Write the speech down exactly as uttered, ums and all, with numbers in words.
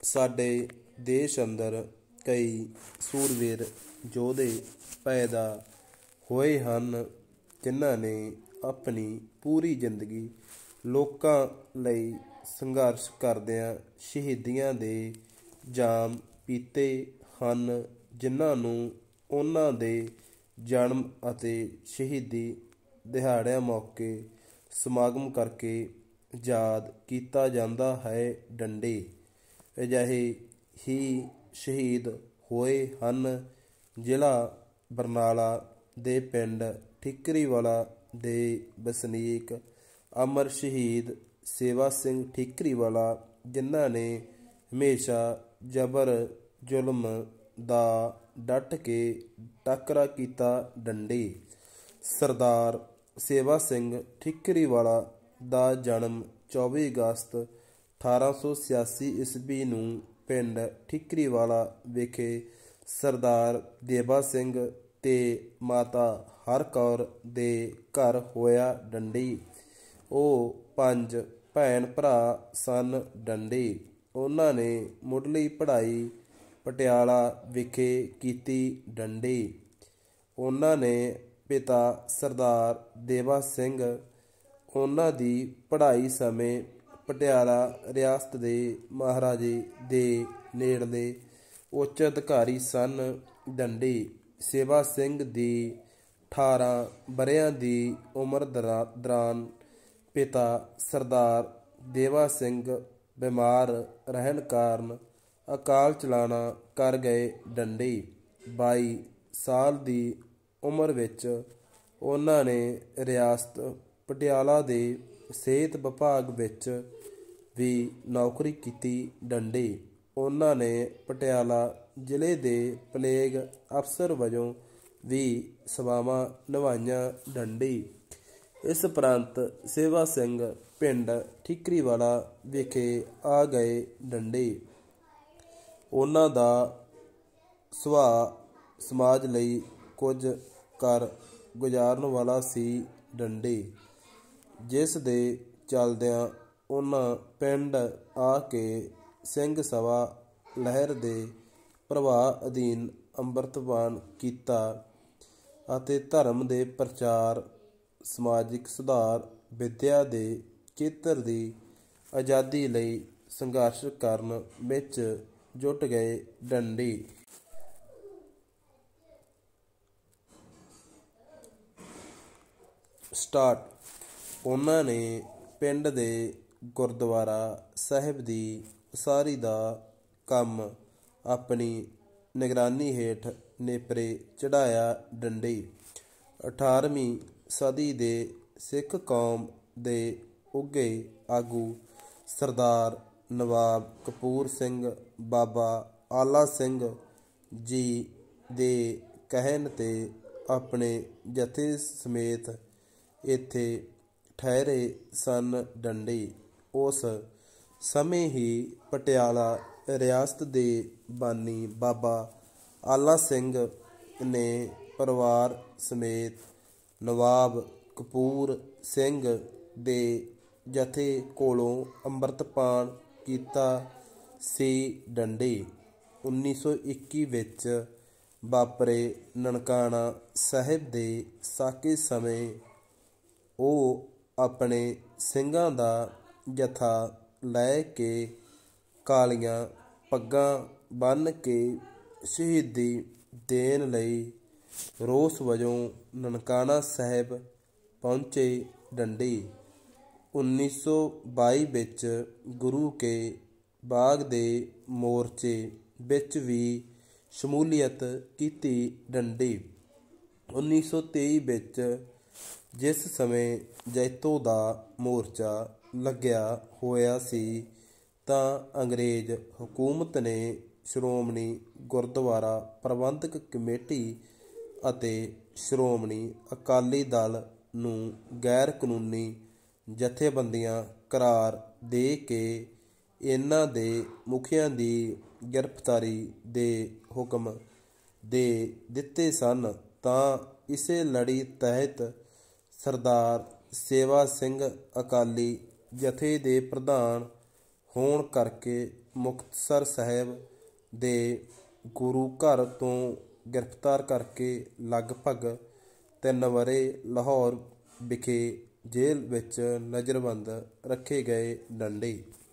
ਸਾਡੇ ਦੇਸ਼ ਅੰਦਰ ਕਈ ਸੂਰਬੀਰ ਯੋਧੇ ਪੈਦਾ ਹੋਏ ਹਨ ਜਿਨ੍ਹਾਂ ਨੇ ਆਪਣੀ ਪੂਰੀ ਜ਼ਿੰਦਗੀ ਲੋਕਾਂ ਲਈ ਸੰਘਰਸ਼ ਕਰਦਿਆਂ ਸ਼ਹੀਦੀਆਂ ਦੇ ਜਾਮ ਪੀਤੇ ਹਨ, ਜਿਨ੍ਹਾਂ ਨੂੰ ਉਹਨਾਂ ਦੇ ਜਨਮ ਅਤੇ ਸ਼ਹੀਦੀ ਦਿਹਾੜਿਆਂ ਮੌਕੇ ਸਮਾਗਮ ਕਰਕੇ ਯਾਦ ਕੀਤਾ ਜਾਂਦਾ ਹੈ। ਡੰਡੇ ਅਜਿਹੇ ਹੀ ਸ਼ਹੀਦ ਹੋਏ ਹਨ। ਜ਼ਿਲ੍ਹਾ ਬਰਨਾਲਾ ਦੇ ਪਿੰਡ ਠੀਕਰੀਵਾਲਾ ਦੇ ਵਸਨੀਕ ਅਮਰ ਸ਼ਹੀਦ ਸੇਵਾ ਸਿੰਘ ਠੀਕਰੀਵਾਲਾ, ਜਿਨ੍ਹਾਂ ਨੇ ਹਮੇਸ਼ਾ ਜ਼ਬਰ ਜ਼ੁਲਮ ਦਾ ਡਟ ਕੇ ਟਾਕਰਾ ਕੀਤਾ। ਡੰਡੇ ਸਰਦਾਰ ਸੇਵਾ ਸਿੰਘ ਠੀਕਰੀਵਾਲਾ ਦਾ ਜਨਮ ਚੌਵੀ ਅਗਸਤ ਅਠਾਰਾਂ ਸੌ ਛਿਆਸੀ ਈਸਵੀ ਨੂੰ ਪਿੰਡ ਠੀਕਰੀਵਾਲਾ ਵਿਖੇ ਸਰਦਾਰ ਦੇਵਾ ਸਿੰਘ ਤੇ ਮਾਤਾ ਹਰ ਕੌਰ ਦੇ ਘਰ ਹੋਇਆ। ਡੰਡੀ ਉਹ ਪੰਜ ਭੈਣ ਭਰਾ ਸਨ। ਡੰਡੇ ਉਹਨਾਂ ਨੇ ਮੁੱਢਲੀ ਪੜ੍ਹਾਈ ਪਟਿਆਲਾ ਵਿਖੇ ਕੀਤੀ। ਡੰਡੇ ਉਹਨਾਂ ਨੇ ਪਿਤਾ ਸਰਦਾਰ ਦੇਵਾ ਸਿੰਘ ਉਹਨਾਂ ਦੀ ਪੜ੍ਹਾਈ ਸਮੇਂ ਪਟਿਆਲਾ ਰਿਆਸਤ ਦੇ ਮਹਾਰਾਜੇ ਦੇ ਨੇੜਲੇ ਉੱਚ ਅਧਿਕਾਰੀ ਸਨ। ਡੰਡੇ ਸੇਵਾ ਸਿੰਘ ਦੀ ਅਠਾਰਾਂ ਵਰ੍ਹਿਆਂ ਦੀ ਉਮਰ ਦੌਰਾਨ ਪਿਤਾ ਸਰਦਾਰ ਦੇਵਾ ਸਿੰਘ ਬਿਮਾਰ ਰਹਿਣ ਕਾਰਨ ਅਕਾਲ ਚਲਾਣਾ ਕਰ ਗਏ। ਡੰਡੇ ਬਾਈ ਸਾਲ ਦੀ ਉਮਰ ਵਿੱਚ ਉਹਨਾਂ ਨੇ ਰਿਆਸਤ ਪਟਿਆਲਾ ਦੇ ਸਿਹਤ ਵਿਭਾਗ ਵਿੱਚ ਵੀ ਨੌਕਰੀ ਕੀਤੀ। ਡੰਡੇ ਉਹਨਾਂ ਨੇ ਪਟਿਆਲਾ ਜ਼ਿਲ੍ਹੇ ਦੇ ਪਲੇਗ ਅਫਸਰ ਵਜੋਂ ਵੀ ਸੇਵਾਵਾਂ ਨਿਭਾਈਆਂ। ਡੰਡੇ ਇਸ ਉਪਰੰਤ ਸੇਵਾ ਸਿੰਘ ਪਿੰਡ ਠੀਕਰੀਵਾਲਾ ਵਿਖੇ ਆ ਗਏ। ਡੰਡੇ ਉਹਨਾਂ ਦਾ ਸੁਭਾਅ ਸਮਾਜ ਲਈ ਕੁਝ ਕਰ ਗੁਜ਼ਾਰਨ ਵਾਲਾ ਸੀ। ਡੰਡੇ ਜਿਸ ਦੇ ਚੱਲਦਿਆਂ ਉਹਨਾਂ ਪਿੰਡ ਆ ਕੇ ਸਿੰਘ ਸਭਾ ਲਹਿਰ ਦੇ ਪ੍ਰਭਾਵ ਅਧੀਨ ਅੰਮ੍ਰਿਤਪਾਨ ਕੀਤਾ ਅਤੇ ਧਰਮ ਦੇ ਪ੍ਰਚਾਰ, ਸਮਾਜਿਕ ਸੁਧਾਰ, ਵਿੱਦਿਆ ਦੇ ਖੇਤਰ ਦੀ ਆਜ਼ਾਦੀ ਲਈ ਸੰਘਰਸ਼ ਕਰਨ ਵਿੱਚ ਜੁਟ ਗਏ। ਡੰਡੇ ਸਟਾਰਟ ਉਹਨਾਂ ਨੇ ਪਿੰਡ ਦੇ ਗੁਰਦੁਆਰਾ ਸਾਹਿਬ ਦੀ ਉਸਾਰੀ ਦਾ ਕੰਮ ਆਪਣੀ ਨਿਗਰਾਨੀ ਹੇਠ ਨੇਪਰੇ ਚੜ੍ਹਾਇਆ। ਡੰਡੇ ਅਠਾਰ੍ਹਵੀਂ ਸਦੀ ਦੇ ਸਿੱਖ ਕੌਮ ਦੇ ਉੱਘੇ ਆਗੂ ਸਰਦਾਰ ਨਵਾਬ ਕਪੂਰ ਸਿੰਘ, ਬਾਬਾ ਆਲਾ ਸਿੰਘ ਜੀ ਦੇ ਕਹਿਣ 'ਤੇ ਆਪਣੇ ਜਥੇ ਸਮੇਤ ਇੱਥੇ ਠਹਿਰੇ ਸਨ। ਡੰਡੇ ਉਸ ਸਮੇਂ ਹੀ ਪਟਿਆਲਾ ਰਿਆਸਤ ਦੇ ਬਾਨੀ ਬਾਬਾ ਆਲਾ ਸਿੰਘ ਨੇ ਪਰਿਵਾਰ ਸਮੇਤ ਨਵਾਬ ਕਪੂਰ ਸਿੰਘ ਦੇ ਜਥੇ ਕੋਲੋਂ ਅੰਮ੍ਰਿਤਪਾਨ ਕੀਤਾ ਸੀ। ਡੰਡੇ ਉੱਨੀ ਸੌ ਇੱਕੀ ਵਿੱਚ ਵਾਪਰੇ ਨਨਕਾਣਾ ਸਾਹਿਬ ਦੇ ਸਾਕੇ ਸਮੇਂ ਉਹ ਆਪਣੇ ਸਿੰਘਾਂ ਦਾ ਜਥਾ ਲੈ ਕੇ ਕਾਲੀਆਂ ਪੱਗਾਂ ਬੰਨ੍ਹ ਕੇ ਸ਼ਹੀਦੀ ਦੇਣ ਲਈ ਰੋਸ ਵਜੋਂ ਨਨਕਾਣਾ ਸਾਹਿਬ ਪਹੁੰਚੇ। ਡੰਡੇ ਉੱਨੀ ਸੌ ਬਾਈ ਵਿੱਚ ਗੁਰੂ ਕੇ ਬਾਗ ਦੇ ਮੋਰਚੇ ਵਿੱਚ ਵੀ ਸ਼ਮੂਲੀਅਤ ਕੀਤੀ। ਡੰਡੇ ਉੱਨੀ ਸੌ ਤੇਈ ਵਿੱਚ ਜਿਸ ਸਮੇਂ ਜੈਤੋ ਦਾ ਮੋਰਚਾ ਲੱਗਿਆ ਹੋਇਆ ਸੀ ਤਾਂ ਅੰਗਰੇਜ਼ ਹਕੂਮਤ ਨੇ ਸ਼੍ਰੋਮਣੀ ਗੁਰਦੁਆਰਾ ਪ੍ਰਬੰਧਕ ਕਮੇਟੀ ਅਤੇ ਸ਼੍ਰੋਮਣੀ ਅਕਾਲੀ ਦਲ ਨੂੰ ਗੈਰ ਕਾਨੂੰਨੀ ਜਥੇਬੰਦੀਆਂ ਕਰਾਰ ਦੇ ਕੇ ਇਹਨਾਂ ਦੇ ਮੁਖੀਆਂ ਦੀ ਗ੍ਰਿਫਤਾਰੀ ਦੇ ਹੁਕਮ ਦੇ ਦਿੱਤੇ ਸਨ। ਤਾਂ ਇਸੇ ਲੜੀ ਤਹਿਤ ਸਰਦਾਰ ਸੇਵਾ ਸਿੰਘ ਅਕਾਲੀ ਜਥੇ ਦੇ ਪ੍ਰਧਾਨ ਹੋਣ ਕਰਕੇ ਮੁਕਤਸਰ ਸਾਹਿਬ ਦੇ ਗੁਰੂ ਘਰ ਤੋਂ ਗ੍ਰਿਫਤਾਰ ਕਰਕੇ ਲਗਭਗ ਤਿੰਨ ਵਰ੍ਹੇ ਲਾਹੌਰ ਵਿਖੇ ਜੇਲ੍ਹ ਵਿੱਚ ਨਜ਼ਰਬੰਦ ਰੱਖੇ ਗਏ। ਡੰਡੇ